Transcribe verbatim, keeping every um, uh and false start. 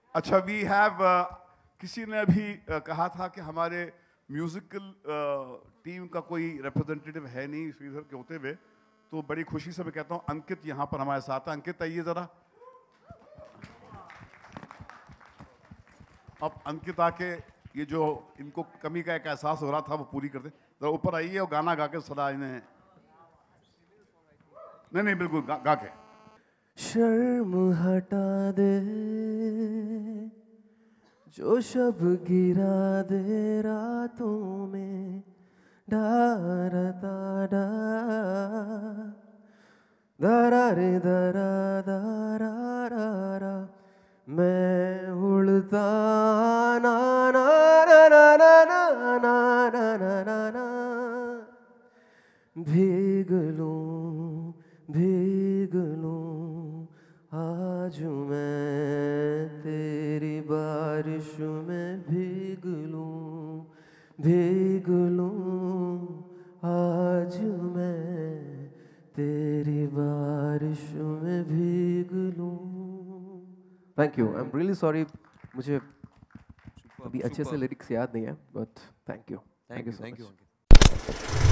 अच्छा, we have किसी ने अभी uh, कहा था कि हमारे म्यूजिकल टीम uh, का कोई रिप्रेजेंटेटिव है नहीं श्रीधर के होते हुए, तो बड़ी खुशी से मैं कहता हूं अंकित यहाँ पर हमारे साथ है। अंकित आइए जरा। अब अंकित आके ये जो इनको कमी का एक एहसास हो रहा था वो पूरी कर दे। जरा ऊपर आइए और गाना गा के सदा इन्हें, नहीं नहीं बिल्कुल गा, गा के। शर्म हटा दे जो शब गिरा दे रातों में, डारता डा दरा रे दरा दरा रा रा, मैं उड़ता ना ना ना ना ना ना ना ना ना ना, भीग लूं भीग लूं आज मैं तेरी बारिश में, भीग लूं भीग लूं आज मैं तेरी बारिश में, भीग लूं। Thank you, I am really sorry, मुझे अभी अच्छे से लिरिक्स याद नहीं है, but thank you thank you thank you.